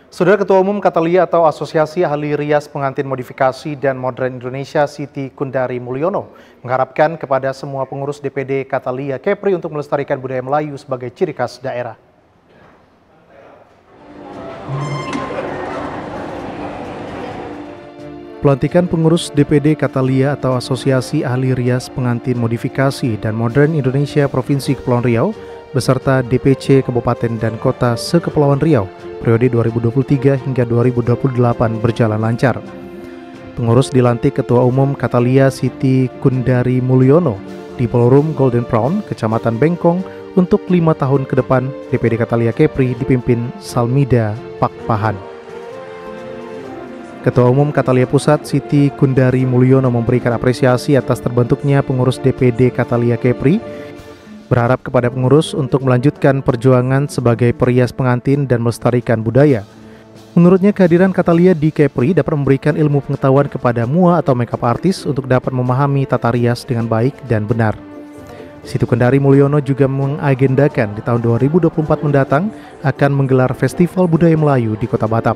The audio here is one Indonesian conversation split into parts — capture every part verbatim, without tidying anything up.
Saudara Ketua Umum Catalia atau Asosiasi Ahli Rias Pengantin Modifikasi dan Modern Indonesia Siti Kundari Mulyono mengharapkan kepada semua pengurus D P D Catalia Kepri untuk melestarikan budaya Melayu sebagai ciri khas daerah. Pelantikan pengurus D P D Catalia atau Asosiasi Ahli Rias Pengantin Modifikasi dan Modern Indonesia Provinsi Kepulauan Riau beserta D P C Kabupaten dan Kota se-Kepulauan Riau periode dua ribu dua puluh tiga hingga dua ribu dua puluh delapan berjalan lancar. Pengurus dilantik Ketua Umum Catalia Siti Kundari Mulyono di Ballroom Golden Crown, Kecamatan Bengkong untuk lima tahun ke depan. D P D Catalia Kepri dipimpin Salmida Pakpahan. Ketua Umum Catalia Pusat Siti Kundari Mulyono memberikan apresiasi atas terbentuknya pengurus D P D Catalia Kepri, berharap kepada pengurus untuk melanjutkan perjuangan sebagai perias pengantin dan melestarikan budaya. Menurutnya, kehadiran Catalia di Kepri dapat memberikan ilmu pengetahuan kepada M U A atau makeup artist untuk dapat memahami tata rias dengan baik dan benar. Siti Kundari Mulyono juga mengagendakan di tahun dua ribu dua puluh empat mendatang akan menggelar Festival Budaya Melayu di Kota Batam.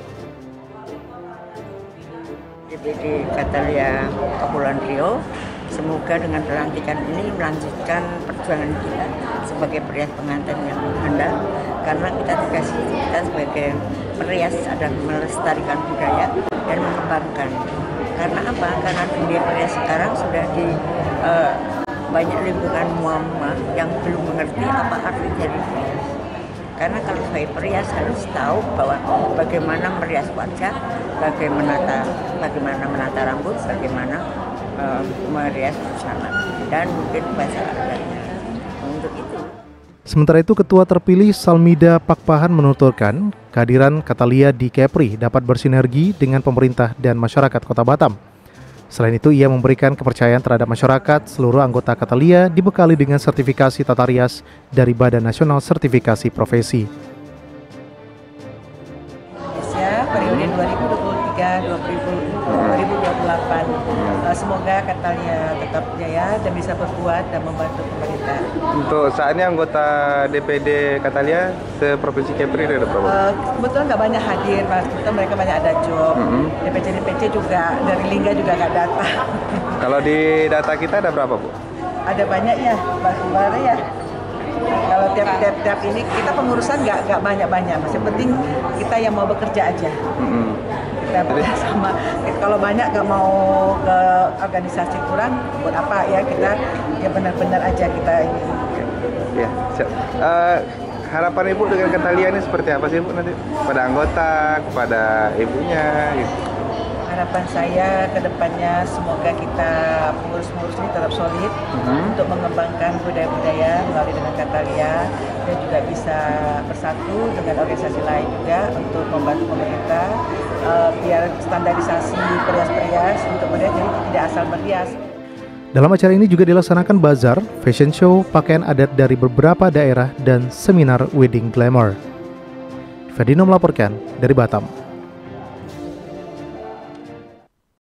D P D Catalia Kepulauan Riau, semoga dengan pelantikan ini melanjutkan perjuangan kita sebagai perias pengantin yang handal, karena kita dikasih kita sebagai perias adalah melestarikan budaya dan mengembangkan. Karena apa? Karena dunia perias sekarang sudah di uh, banyak lingkungan muamma yang belum mengerti apa arti dari perias. Karena kalau sebagai perias harus tahu bahwa bagaimana merias wajah, bagaimana menata, bagaimana menata rambut, bagaimana uh, merias busana, dan mungkin bahasa adanya. Untuk itu. Sementara itu, Ketua terpilih Salmida Pakpahan menuturkan kehadiran Catalia di Kepri dapat bersinergi dengan pemerintah dan masyarakat Kota Batam. Selain itu, ia memberikan kepercayaan terhadap masyarakat. Seluruh anggota Catalia dibekali dengan sertifikasi tata rias dari Badan Nasional Sertifikasi Profesi. Indonesia periode dua ribu dua puluh tiga sampai dua ribu dua puluh delapan. Semoga Catalia tetap jaya dan bisa berbuat dan membantu pemerintah. Untuk saat ini anggota D P D Catalia se-Provinsi Kepri ada berapa? Uh, kebetulan nggak banyak hadir, Mas. Kebetulan mereka banyak ada job. Mm-hmm. D P C D P C juga dari Lingga juga nggak datang. Kalau di data kita ada berapa, Bu? Ada banyak ya, Mas Bara ya. Kalau tiap-tiap tiap ini kita pengurusan nggak nggak banyak-banyak, Mas. Yang penting kita yang mau bekerja aja. Mm-hmm. Kita bersama. Kalau banyak nggak mau ke organisasi kurang, buat apa ya, kita ya benar-benar aja kita ini. Ya, uh, harapan Ibu dengan Catalia ini seperti apa sih, Bu, nanti pada anggota, kepada ibunya gitu? Harapan saya ke depannya semoga kita pengurus-pengurus ini tetap solid uh-huh. untuk mengembangkan budaya-budaya melalui dengan Catalia, dan juga bisa bersatu dengan organisasi lain juga untuk membantu pemerintah uh, biar standarisasi perias-perias untuk budaya jadi tidak asal merias. Dalam acara ini juga dilaksanakan bazar, fashion show, pakaian adat dari beberapa daerah, dan seminar wedding glamour. Ferdino melaporkan dari Batam.